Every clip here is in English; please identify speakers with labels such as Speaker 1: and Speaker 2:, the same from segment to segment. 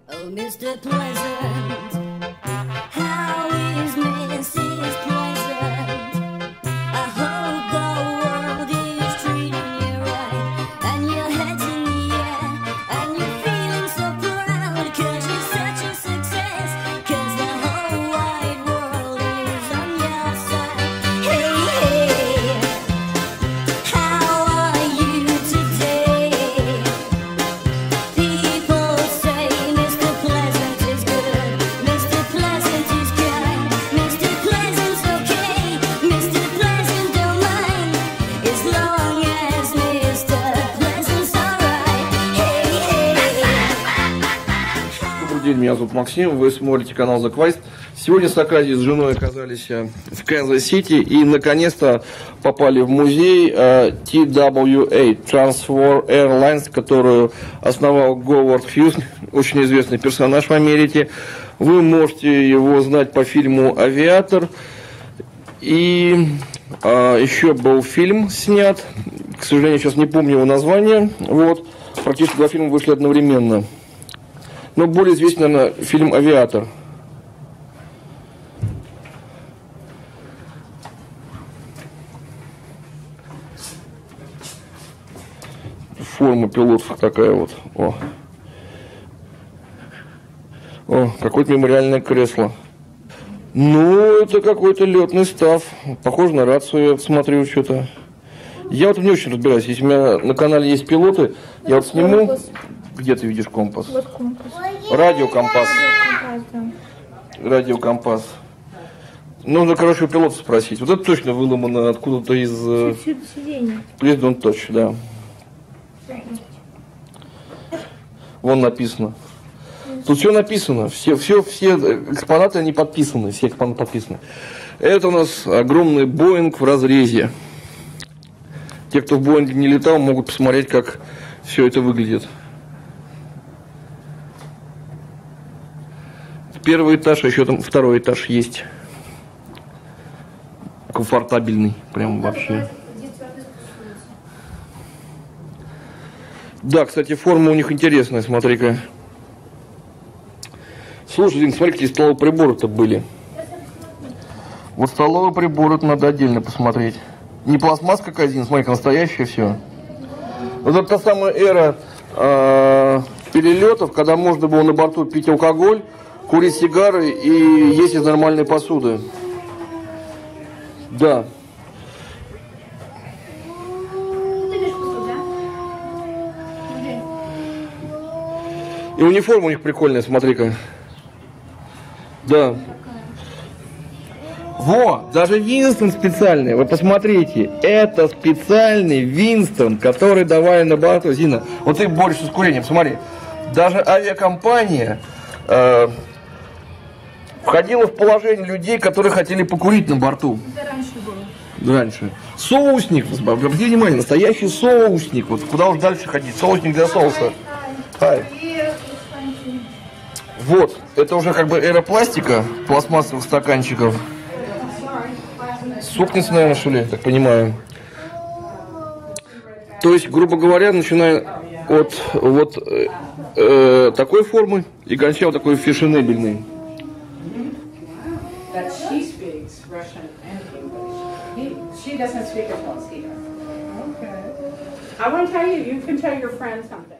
Speaker 1: Oh, Mr. Pleasant, how is Mrs. Pleasant? I hope the world is treating you right, and your head's in the air, and you're feeling so proud, 'cause you're such a success, 'cause the whole wide world is on your side. Hey, hey, how are you today? People say Mr. Pleasant is good, Mr. Pleasant is kind, Mr. Pleasant's okay, Mr. Pleasant don't mind, as long as Mr. Pleasant's alright. Hey, hey.
Speaker 2: Добрый день, меня зовут Максим, вы смотрите канал The Quest. Сегодня с Аказией с женой оказались в Канзас-Сити и наконец-то попали в музей TWA, Transworld Airlines, которую основал Говард Хьюз, очень известный персонаж в Америке. Вы можете его знать по фильму «Авиатор». И еще был фильм снят, к сожалению, сейчас не помню его название. Вот. Практически два фильма вышли одновременно. Но более известен, наверное, фильм «Авиатор». Форма пилотов такая вот. О, какое-то мемориальное кресло. Ну, это какой-то летный став. Похоже на рацию, я смотрю что-то. Я вот не очень разбираюсь. Если у меня на канале есть пилоты, я вот сниму.
Speaker 3: Компас.
Speaker 2: Где ты видишь компас?
Speaker 3: Вот компас.
Speaker 2: Радиокомпас.
Speaker 3: Компас, да.
Speaker 2: Радиокомпас. Нужно, короче, у пилота спросить. Вот это точно выломано откуда-то из...
Speaker 3: Отсюда сиденье.
Speaker 2: Please don't touch, да. Вон написано. Тут все написано. Все экспонаты, они подписаны. Все экспонаты подписаны. Это у нас огромный Боинг в разрезе. Те, кто в Боинге не летал, могут посмотреть, как все это выглядит. Первый этаж, а еще там второй этаж есть. Комфортабельный. Прям вообще. Да, кстати, форма у них интересная, смотри-ка. Слушай, Дин, смотри, какие столовые приборы-то были. Вот столовые приборы надо отдельно посмотреть. Не пластмасс как один, смотри-ка, настоящее все. Вот это та самая эра перелетов, когда можно было на борту пить алкоголь, курить сигары и есть из нормальной посуды. Да. И униформа у них прикольная, смотри-ка. Да. Во, даже Винстон специальный. Вы посмотрите. Это специальный Винстон, который давали на борту. Зина, вот ты борешься с курением, смотри. Даже авиакомпания входила в положение людей, которые хотели покурить на борту.
Speaker 3: Это раньше было.
Speaker 2: Раньше. Соусник, обратите внимание, настоящий соусник. Вот куда уж дальше ходить? Соусник для соуса. Хай. Вот, это уже как бы эра пластика, пластмассовых стаканчиков. Супница, наверное, что ли, так понимаю. То есть, грубо говоря, начиная от вот такой формы и кончая вот такой фешенебельный.
Speaker 4: She doesn't speak as well as he does. Okay. I want to tell you, you can tell your friend something.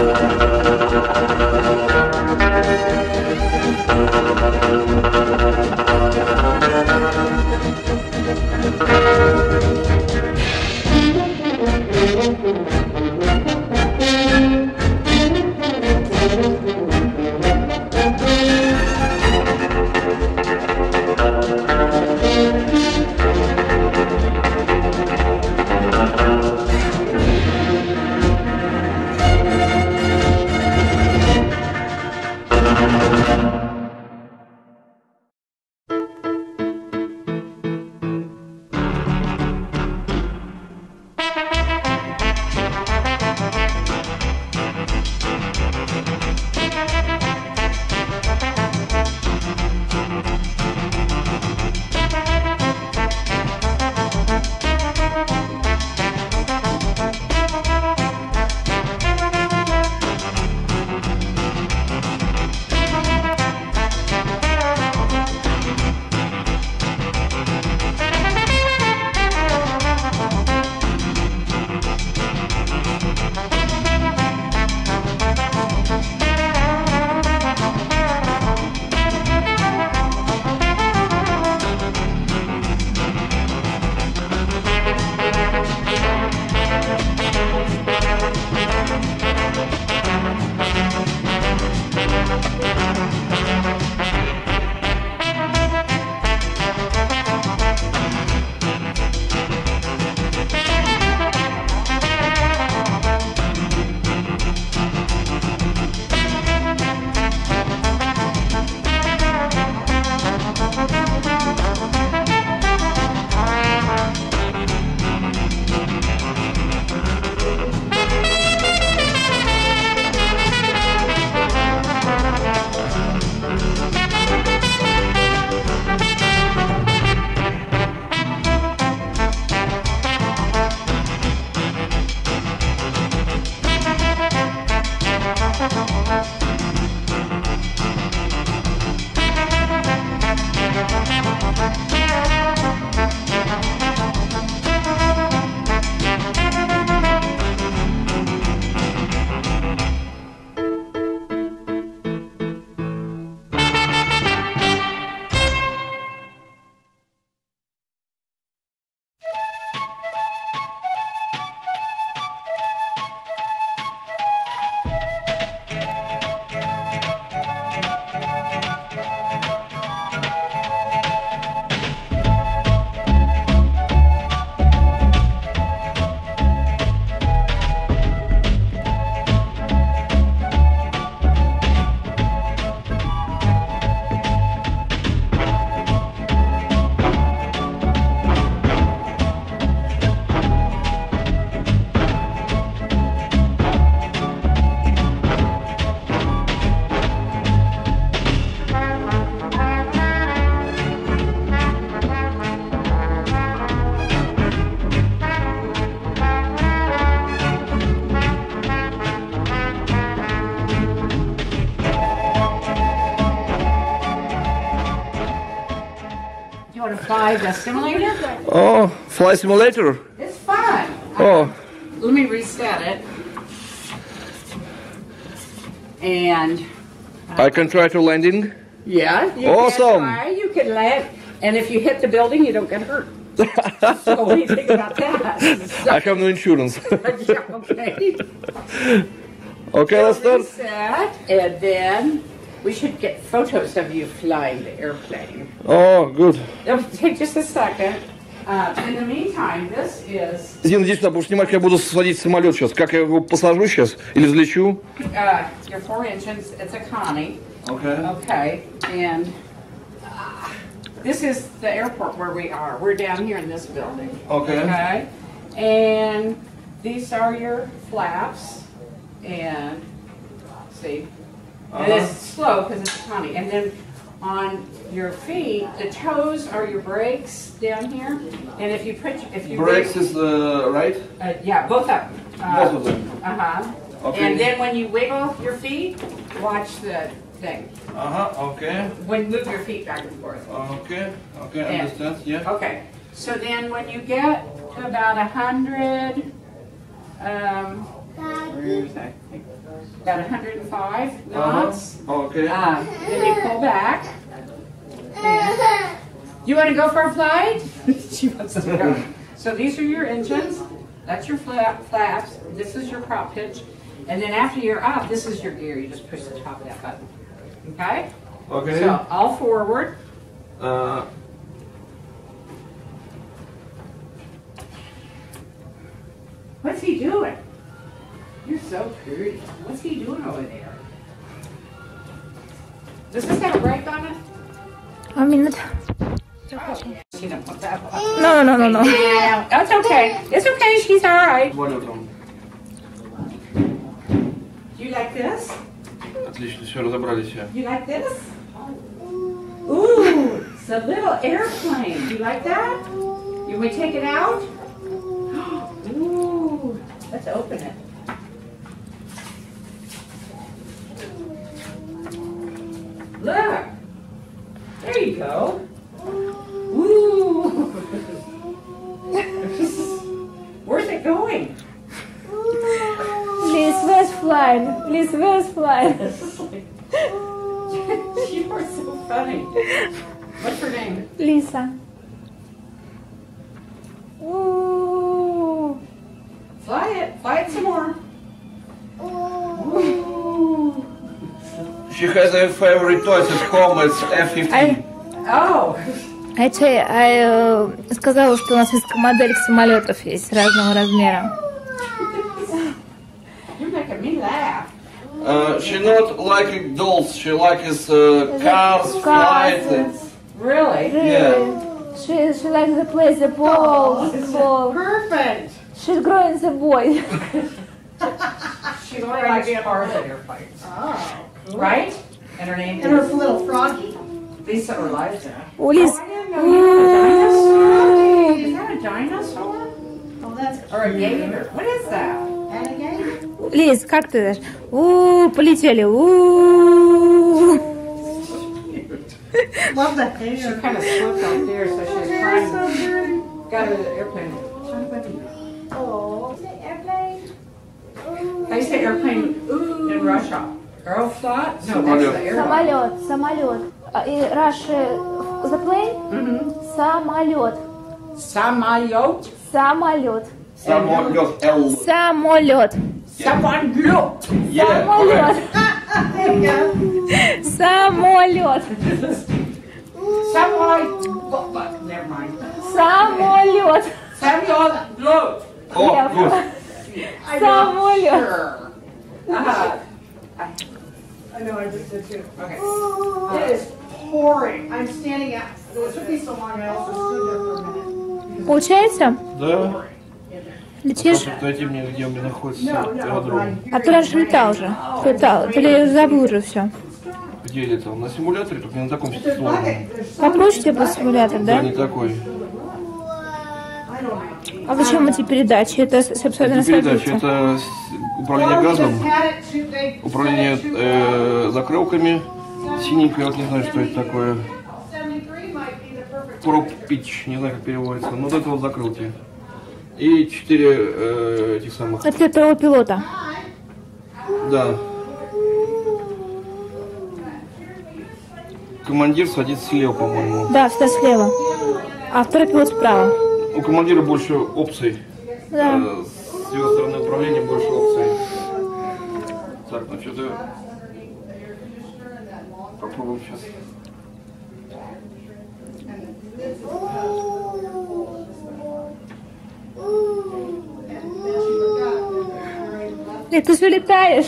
Speaker 4: Fly the simulator?
Speaker 2: Oh, fly simulator.
Speaker 4: It's fun.
Speaker 2: Oh,
Speaker 4: Let me reset it. And
Speaker 2: I can try to landing.
Speaker 4: yeah, you
Speaker 2: Awesome.
Speaker 4: can try, you can land, and if you hit the building, you don't get hurt. So what do you think about that?
Speaker 2: I have no insurance.
Speaker 4: Yeah, okay.
Speaker 2: Okay, let's start.
Speaker 4: Reset, and then we should get photos of you flying the airplane.
Speaker 2: Oh, good.
Speaker 4: It'll take just a second. In the meantime, this is
Speaker 2: Зина, иди сюда, будешь снимать, как я буду садить в самолет сейчас. Как я его посажу сейчас? Или взлечу?
Speaker 4: your 4 engines. It's a Connie.
Speaker 2: Okay.
Speaker 4: Okay, and this is the airport where we are. We're down here in this building.
Speaker 2: Okay.
Speaker 4: Okay, and these are your flaps, and see, and it's slow because it's a Connie. And then on your feet, the toes are your brakes down here. And if you put,
Speaker 2: Brakes is right?
Speaker 4: yeah, both of them.
Speaker 2: Both of them. Okay.
Speaker 4: And then when you wiggle your feet, watch the thing.
Speaker 2: Okay.
Speaker 4: When move your feet back and forth.
Speaker 2: Okay. Okay,
Speaker 4: Yeah.
Speaker 2: understand, yeah.
Speaker 4: Okay. So then when you get to about 100, where is that? about 105 knots.
Speaker 2: Okay.
Speaker 4: Then you pull back. You want to go for a flight? She wants to go. So these are your engines. That's your flaps. This is your prop pitch. And then after you're up, this is your gear. You just push the top of that button. Okay?
Speaker 2: Okay.
Speaker 4: So all forward. What's he doing? You're so pretty. What's he doing over there? Does this have a brake on it?
Speaker 3: 1 minute.
Speaker 4: She don't want that one.
Speaker 3: No.
Speaker 4: Yeah, that's okay. It's okay. She's all right.
Speaker 2: Валютом.
Speaker 4: You like this?
Speaker 2: Отлично, все, разобрались.
Speaker 4: You like this? Ooh, it's a little airplane. You like that? You want to take it out? Ooh, let's open it. Look. There you go. Ooh. Where's it going?
Speaker 3: Please, where's flying? Please, where's flying?
Speaker 4: You are so funny. What's her name?
Speaker 3: Lisa. Ooh.
Speaker 4: Fly it. Fly it some more. Ooh.
Speaker 2: She has a favorite toy at home, it's F-15.
Speaker 4: Oh.
Speaker 3: Я сказала, что у нас несколько моделек самолетов есть разного размера.
Speaker 4: You're making me laugh.
Speaker 2: She not like dolls, she likes cars, flights.
Speaker 4: Really?
Speaker 2: Yeah.
Speaker 3: She likes to play the ball. The ball.
Speaker 4: Perfect.
Speaker 3: She's growing the boy.
Speaker 4: She likes cars and airplanes.
Speaker 5: Oh.
Speaker 4: Right? And her name
Speaker 5: And her
Speaker 4: is
Speaker 5: little froggy.
Speaker 4: Lisa or Liza.
Speaker 3: У Лиз.
Speaker 4: I didn't know you had a dinosaur. Is that a dinosaur?
Speaker 5: Oh, that's
Speaker 4: Or a gator? What is that?
Speaker 5: and again.
Speaker 3: Лиз, как ты дашь? Полетели.
Speaker 5: Love the
Speaker 4: She
Speaker 5: hair.
Speaker 4: kind of slipped out there, so she was trying. Got her the airplane.
Speaker 5: Oh.
Speaker 4: How you say airplane in Russia? Aeroflot? No, that's the airplane.
Speaker 3: Самолет. И Russia, the plane? Самолет.
Speaker 4: Самолет.
Speaker 3: Самолет.
Speaker 2: Самолет L.
Speaker 3: Самолет.
Speaker 4: Самолет.
Speaker 2: Yeah, correct.
Speaker 5: There you go.
Speaker 3: Самолет.
Speaker 4: Самолет. Never mind.
Speaker 3: Самолет.
Speaker 4: Samolot.
Speaker 2: Oh, good.
Speaker 3: Самолет.
Speaker 5: I know, I just did too.
Speaker 4: Okay.
Speaker 5: It is pouring. I'm standing out. It took me so long, I also stood there for a minute.
Speaker 3: Получается?
Speaker 2: Да.
Speaker 3: Летишь?
Speaker 2: Дайте мне, где у меня находится
Speaker 5: No,
Speaker 2: аэродром.
Speaker 5: I'm
Speaker 3: А ты раньше летал уже? Летал. Ты забыл уже все.
Speaker 2: Где я летал? На симуляторе, только не на таком сложном.
Speaker 3: Попроще тебе был симулятор,
Speaker 2: Да,
Speaker 3: да?
Speaker 2: не такой.
Speaker 3: А зачем эти передачи? Это собственно
Speaker 2: Это передача,
Speaker 3: садится.
Speaker 2: это управление газом, управление закрылками. Синенькое, вот не знаю, что это такое. Prop pitch, не знаю, как переводится. Но вот это вот закрылки. И 4 этих самых.
Speaker 3: Это для того пилота.
Speaker 2: Да. Командир садится слева, по-моему.
Speaker 3: Да, всегда слева. А второй пилот справа.
Speaker 2: У командира больше опций.
Speaker 3: Да.
Speaker 2: С его стороны управления больше опций. Так, ну что-то... Попробуем сейчас.
Speaker 3: Ты же летаешь.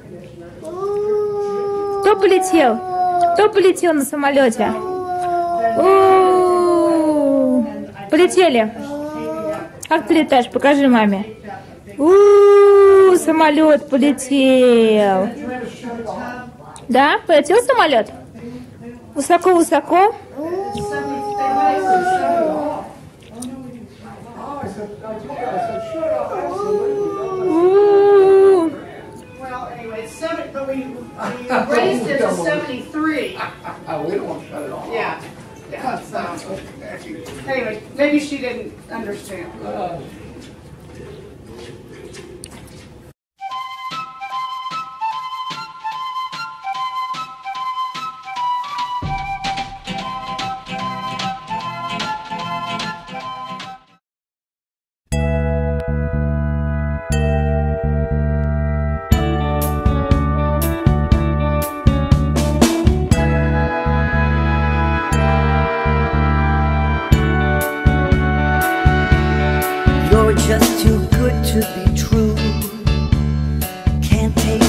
Speaker 3: Кто полетел? Кто полетел на самолете? У-у-у. Полетели. Как ты летаешь? Покажи маме. У-у-у, самолет полетел. Да? Полетел самолет? Высоко-высоко? У-у-у.
Speaker 5: Well, anyway, it's but we raised it to 73.
Speaker 4: We don't want to shut it off.
Speaker 5: Yeah. Yeah. So, anyway, maybe she didn't understand.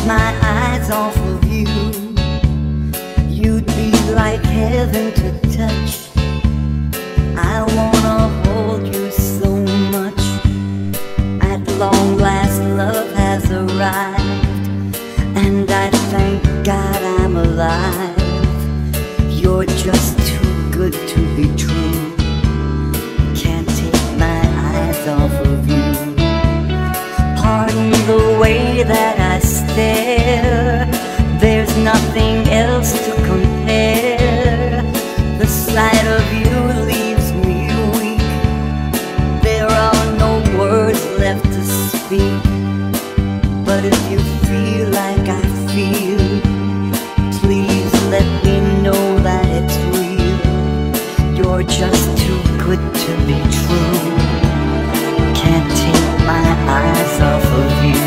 Speaker 1: my eyes off of you, you'd be like heaven to touch. I wanna hold you so much. At long last, love has arrived, and I thank God I'm alive. You're just too good to be true. Can't take my eyes off of you. Pardon the way that I stare, there's nothing else to compare. The sight of you leaves me weak. There are no words left to speak. But if you feel like I feel, please let me know that it's real. You're just too good to be true. Can't take my eyes off of you.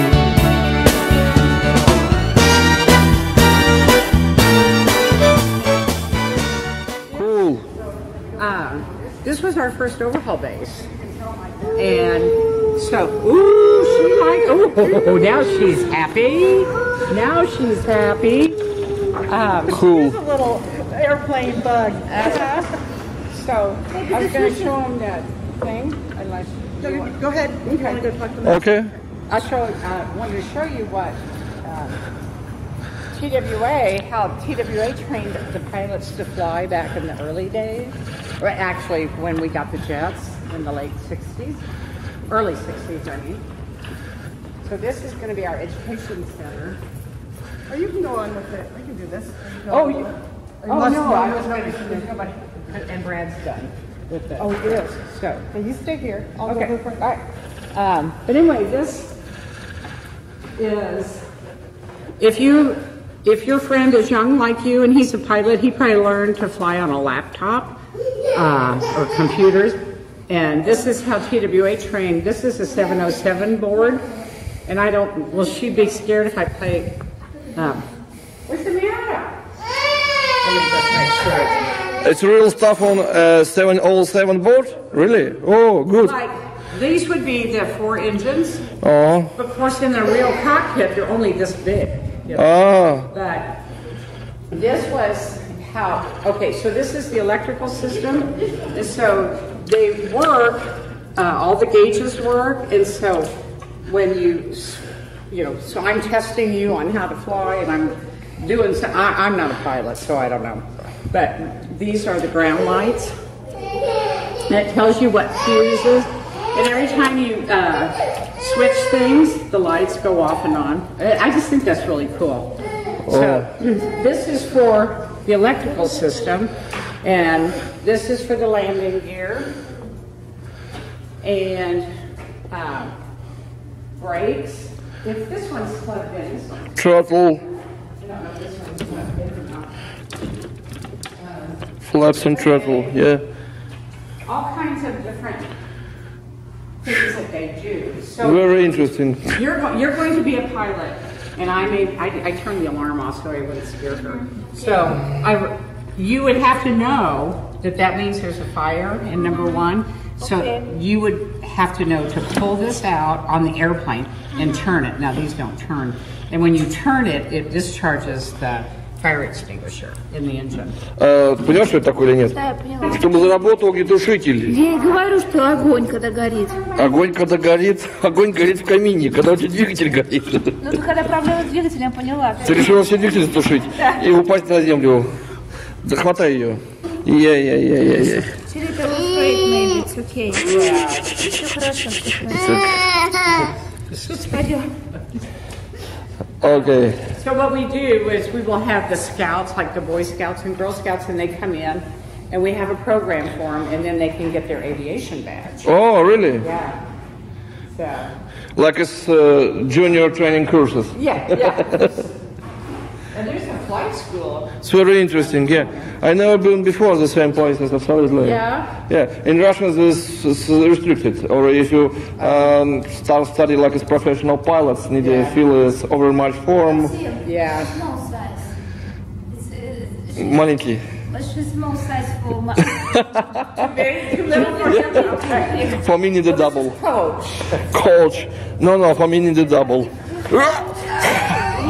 Speaker 2: Cool.
Speaker 4: This was our first overhaul base. And so, ooh, she like, oh, now she's happy. Now she's happy.
Speaker 2: Cool.
Speaker 5: Here's a little airplane bug.
Speaker 4: So, I was going to show them that thing. Unless you want.
Speaker 5: Go ahead. You want to go talk to them?
Speaker 2: Okay.
Speaker 4: I wanted to show you what TWA, how TWA trained the pilots to fly back in the early days. Or actually, when we got the jets in the late 60s, early 60s, I mean. So this is going to be our education center.
Speaker 5: Or you can go on with it. I can do this.
Speaker 4: Oh,
Speaker 5: you.
Speaker 4: no, I was going to, and Brad's done with this.
Speaker 5: Oh, it is.
Speaker 4: So,
Speaker 5: Okay, you stay here. I'll
Speaker 4: okay,
Speaker 5: go
Speaker 4: all
Speaker 5: over it.
Speaker 4: right. But anyway, this is, if your friend is young like you and he's a pilot, he probably learned to fly on a laptop or computers. And this is how TWA trained. This is a 707 board. And will she be scared if I play? Where's the mirror? Let me just make sure.
Speaker 2: It's real stuff on 707 board? Really? Oh, good.
Speaker 4: Like, these would be the 4 engines.
Speaker 2: Oh.
Speaker 4: Of course, in the real cockpit, they're only this big. You know.
Speaker 2: Ah.
Speaker 4: But this was how, okay, so this is the electrical system. And so they work, all the gauges work. And so when so I'm testing you on how to fly, and I'm doing, I'm not a pilot, so I don't know. But these are the ground lights. And it tells you what fuses. And every time you switch things, the lights go off and on. I just think that's really cool. So this is for the electrical system, and this is for the landing gear, and brakes. If this one's plugged in, this one's
Speaker 2: Throttle,
Speaker 4: I don't know if this one's plugged in or not.
Speaker 2: flaps and throttle, yeah.
Speaker 4: All kinds of different things that they do. So
Speaker 2: Very interesting.
Speaker 4: you're going to be a pilot, and I turned the alarm off so I wouldn't scare her. So you would have to know that means there's a fire in number 1. So you would have to know to pull this out on the airplane and turn it. Now these don't turn, and when you turn it, it discharges the fire extinguisher in the engine.
Speaker 2: Понимаешь, что это такое или нет?
Speaker 3: Да, я поняла.
Speaker 2: Чтобы заработал огнетушитель.
Speaker 3: Я и говорю, что огонь, когда горит.
Speaker 2: Огонь, когда горит, огонь горит в камине, когда у тебя двигатель горит.
Speaker 3: Ну, это когда проблема с двигателем, поняла.
Speaker 2: Ты решила все двигатели затушить и упасть на землю. Да хватай ее. Я.
Speaker 3: Через это устроить, maybe, it's okay. Все хорошо, все хорошо. Пойдем.
Speaker 2: Okay.
Speaker 4: So what we do is we will have the scouts, like the Boy Scouts and Girl Scouts, and they come in, and we have a program for them, and then they can get their aviation badge.
Speaker 2: Oh, really?
Speaker 4: Yeah. So.
Speaker 2: Like it's junior training courses.
Speaker 4: Yeah. And there's a flight school.
Speaker 2: It's very interesting, yeah. I never been before the same places, absolutely.
Speaker 4: Yeah.
Speaker 2: Yeah, in Russia this is restricted, or if you start study like as professional pilots, need to fill is over much form.
Speaker 4: Yeah.
Speaker 3: Small size. It's
Speaker 2: Маленький.
Speaker 3: small size for my...
Speaker 4: Too little for him? Okay.
Speaker 2: For me need a double.
Speaker 4: Coach.
Speaker 2: Coach. No, for me need a double.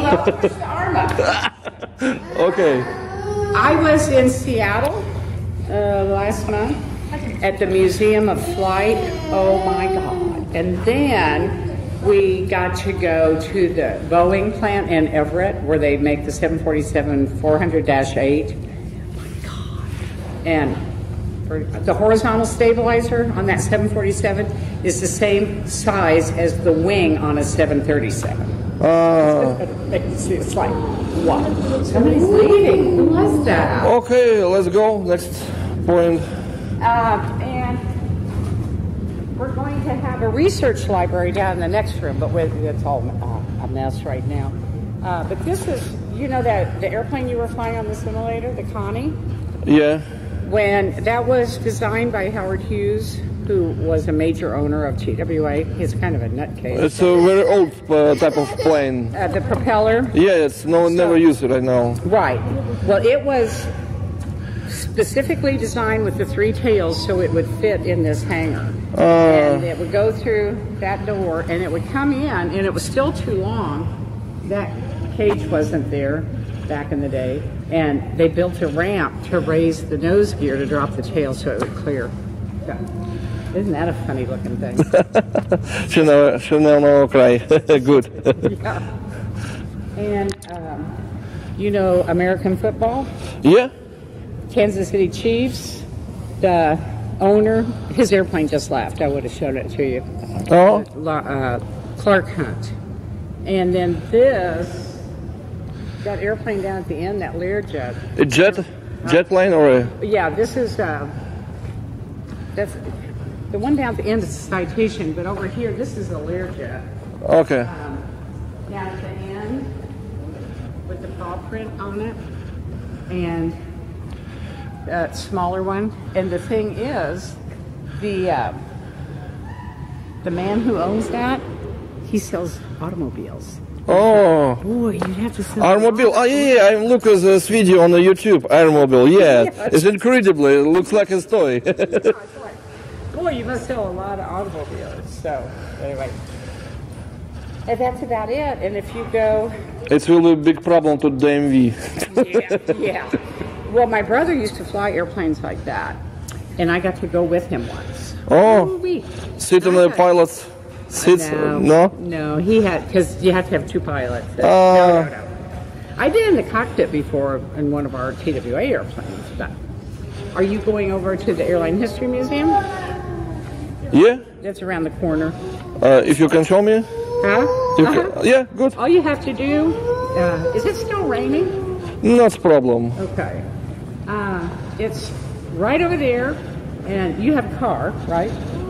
Speaker 4: Well, push the arm up.
Speaker 2: Okay.
Speaker 4: I was in Seattle last month at the Museum of Flight. Oh my God. And then we got to go to the Boeing plant in Everett where they make the 747-400-8. Oh my God. And the horizontal stabilizer on that 747 is the same size as the wing on a 737. It's like, what? Somebody's leaving. Who was that?
Speaker 2: Okay, let's go. Next point.
Speaker 4: And we're going to have a research library down in the next room, but it's all a mess right now. But this is, you know, that the airplane you were flying on the simulator, the Connie?
Speaker 2: Yeah.
Speaker 4: When that was designed by Howard Hughes, who was a major owner of TWA. He's kind of a nutcase.
Speaker 2: It's a very old type of plane.
Speaker 4: The propeller?
Speaker 2: Yeah, it's never used it right now.
Speaker 4: Right. Well, it was specifically designed with the 3 tails so it would fit in this hangar. And it would go through that door and it would come in, and it was still too long. That cage wasn't there back in the day, and they built a ramp to raise the nose gear to drop the tail so it would clear. Yeah. Isn't that a funny looking thing?
Speaker 2: Chanel no cry. Good.
Speaker 4: Yeah. And you know American football?
Speaker 2: Yeah.
Speaker 4: Kansas City Chiefs, the owner, his airplane just left. I would have shown it to you.
Speaker 2: Oh.
Speaker 4: Clark Hunt. And then that airplane down at the end, that Learjet.
Speaker 2: A jet plane or a?
Speaker 4: Yeah, this is that's the one down at the end is a Citation, but over here this is a Learjet.
Speaker 2: Okay.
Speaker 4: Down at the end with the paw print on it, and that smaller one. And the thing is, the man who owns that, he sells automobiles.
Speaker 2: Oh.
Speaker 4: Boy, you'd have to sell
Speaker 2: Airmobile. Oh yeah, I look at this video on the YouTube. Airmobile. Yeah, it's incredible. It looks like a toy.
Speaker 4: Boy, you must sell a lot of automobiles. So anyway, and that's about it. And if you go,
Speaker 2: It's really a big problem to DMV.
Speaker 4: yeah. Well, my brother used to fly airplanes like that, and I got to go with him once.
Speaker 2: Oh,
Speaker 4: Ooh-wee.
Speaker 2: sit in the pilot's seats? No?
Speaker 4: No, he had, because you have to have 2 pilots. No. I did in the cockpit before in one of our TWA airplanes. But are you going over to the Airline History Museum?
Speaker 2: Yeah?
Speaker 4: That's around the corner.
Speaker 2: If you can show me?
Speaker 4: Huh?
Speaker 2: Yeah, good.
Speaker 4: All you have to do, is it still raining?
Speaker 2: Not a problem.
Speaker 4: Okay. It's right over there, and you have a car, right?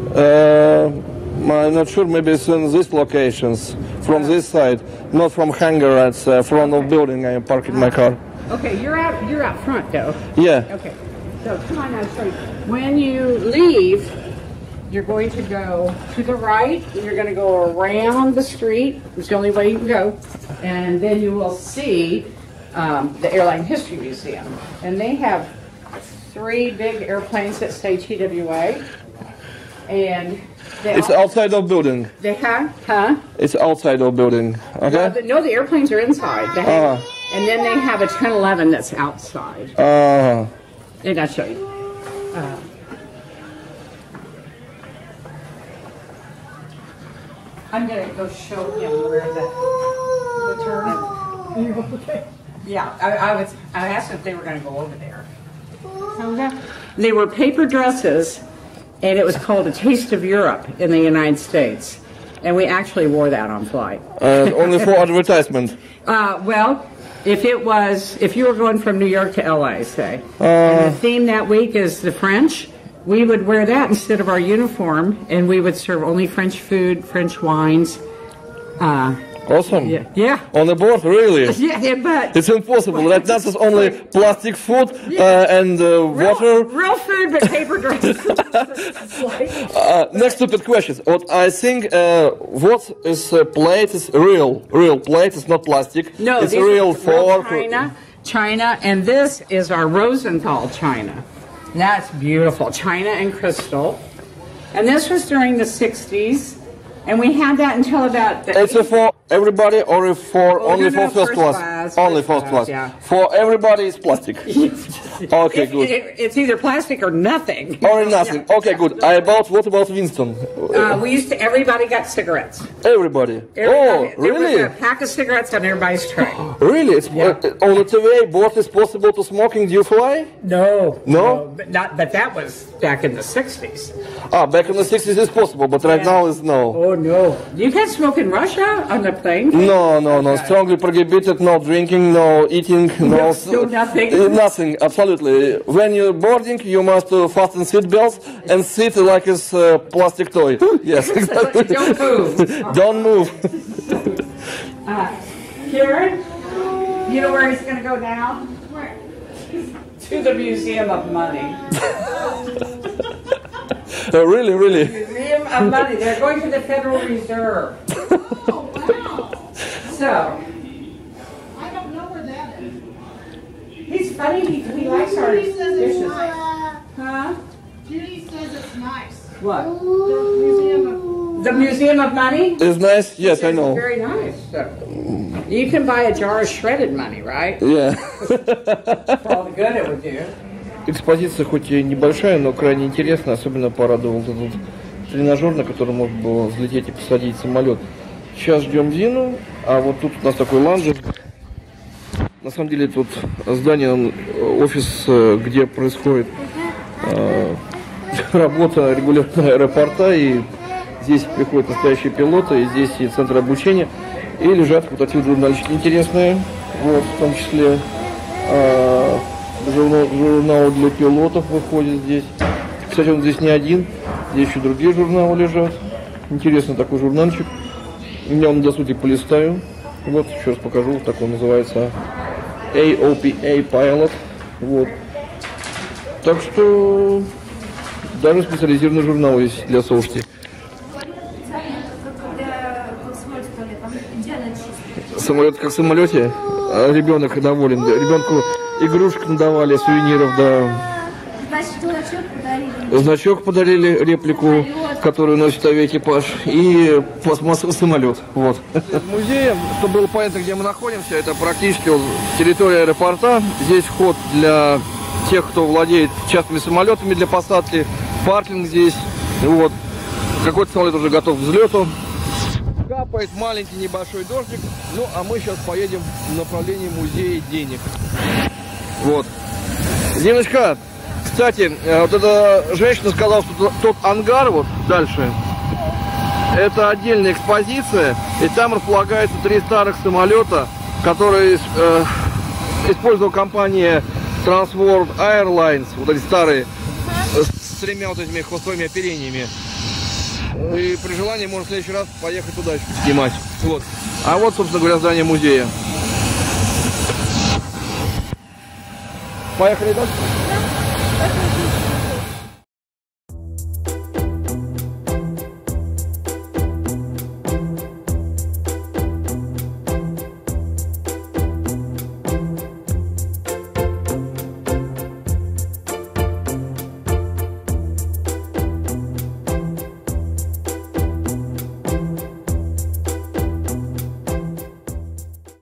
Speaker 2: I'm not sure, maybe it's in these locations. From this side, not from hangar, at front of building I am parking my car.
Speaker 4: Okay, you're out front though.
Speaker 2: Yeah.
Speaker 4: Okay. So come on, I'll show you. When you leave, you're going to go to the right, and you're going to go around the street. It's the only way you can go. And then you will see the Airline History Museum. And they have 3 big airplanes that say TWA. And
Speaker 2: It's outside of building.
Speaker 4: They have, huh?
Speaker 2: It's outside of building. Okay.
Speaker 4: No, the airplanes are inside. They have, and then they have a 1011 that's outside. And I'll show you. I'm gonna go show him where the turn. Okay. Yeah, I asked if they were gonna go over there. They were paper dresses, and it was called A Taste of Europe in the United States. And we actually wore that on flight.
Speaker 2: Only for advertisement.
Speaker 4: Well, if you were going from New York to LA, say, and the theme that week is the French, we would wear that instead of our uniform, and we would serve only French food, French wines.
Speaker 2: Awesome.
Speaker 4: Yeah.
Speaker 2: On the board, really?
Speaker 4: Yeah, but
Speaker 2: It's impossible. That's only plastic food and water.
Speaker 4: real food, but paper dresses.
Speaker 2: Next stupid questions. What I think, what is plate is real plate. It's not plastic.
Speaker 4: No,
Speaker 2: it's
Speaker 4: these
Speaker 2: real
Speaker 4: are
Speaker 2: fork.
Speaker 4: China, and this is our Rosenthal China. That's beautiful, China and crystal. And this was during the 60s. And we had that until about the
Speaker 2: It's for everybody or for
Speaker 4: Oh,
Speaker 2: only
Speaker 4: no,
Speaker 2: for first class? Only first class.
Speaker 4: yeah.
Speaker 2: For everybody it's plastic. Okay, good.
Speaker 4: It's either plastic or nothing.
Speaker 2: Or nothing. Okay, good. What about Winston?
Speaker 4: Everybody got cigarettes.
Speaker 2: Everybody.
Speaker 4: There
Speaker 2: Oh,
Speaker 4: was
Speaker 2: really?
Speaker 4: a pack of cigarettes on everybody's tray.
Speaker 2: Really? It's on the TV. Both is possible to smoking. Do you fly?
Speaker 4: No.
Speaker 2: No?
Speaker 4: But that was back in the 60s.
Speaker 2: Back in the 60s it's possible, but right now it's no.
Speaker 4: Oh, no. You can't smoke in Russia on the plane?
Speaker 2: No. Strongly prohibited. No drinking. No eating. No.
Speaker 4: Nothing.
Speaker 2: Nothing. Absolutely. When you're boarding, you must fasten seat belts and sit like it's a plastic toy. Yes. Exactly.
Speaker 4: Don't move.
Speaker 2: Don't move.
Speaker 4: Karen, you know where he's going to go now? Where? To the Museum of Money.
Speaker 2: Really.
Speaker 4: Museum of Money. They're going to the Federal Reserve.
Speaker 5: Oh, wow.
Speaker 4: So,
Speaker 5: I don't know where that is.
Speaker 4: he's funny. He likes our
Speaker 5: Judy says it's
Speaker 4: dishes.
Speaker 5: nice.
Speaker 4: Huh?
Speaker 5: Judy says it's nice.
Speaker 4: What?
Speaker 5: The Museum of...
Speaker 4: The Museum of Money?
Speaker 2: It's nice. Yes, I
Speaker 4: It's
Speaker 2: know.
Speaker 4: very nice. So, you can buy a jar of shredded money, right?
Speaker 2: Yeah.
Speaker 4: For all the good it would do.
Speaker 2: Экспозиция хоть и небольшая, но крайне интересная. Особенно порадовал этот тренажер, на котором можно было взлететь и посадить самолет. Сейчас ждем Зину, а вот тут у нас такой ланжер. На самом деле тут здание, офис, где происходит работа регулярного аэропорта, и здесь приходят настоящие пилоты, и здесь и центр обучения, и лежат вот такие журнальчики интересные, вот, в том числе журнал для пилотов выходит здесь. Кстати, он здесь не один, здесь еще другие журналы лежат. Интересный такой журнальчик. Я вам до сути полистаю. Вот, еще раз покажу, вот так он называется. AOPA Pilot. Вот. Так что даже специализированный журнал есть для слушателей. Самолет как в самолете, а ребенок доволен. Ребенку игрушек надавали, сувениров, да. Значок подарили, реплику, которую носит авиаэкипаж, и пластмассовый самолет. Вот. Музей, чтобы было понятно, где мы находимся, это практически территория аэропорта. Здесь вход для тех, кто владеет частными самолетами для посадки, паркинг здесь. Вот. Какой-то самолет уже готов к взлету. Капает маленький небольшой дождик. Ну, а мы сейчас поедем в направлении музея денег. Вот. Зиночка, кстати, вот эта женщина сказала, что тот ангар вот дальше, это отдельная экспозиция, и там располагаются 3 старых самолета, которые использовала компания Transworld Airlines, вот эти старые, с 3 вот этими хвостовыми оперениями. И при желании можно в следующий раз поехать туда снимать. Вот. А вот, собственно говоря, здание музея. Поехали дальше?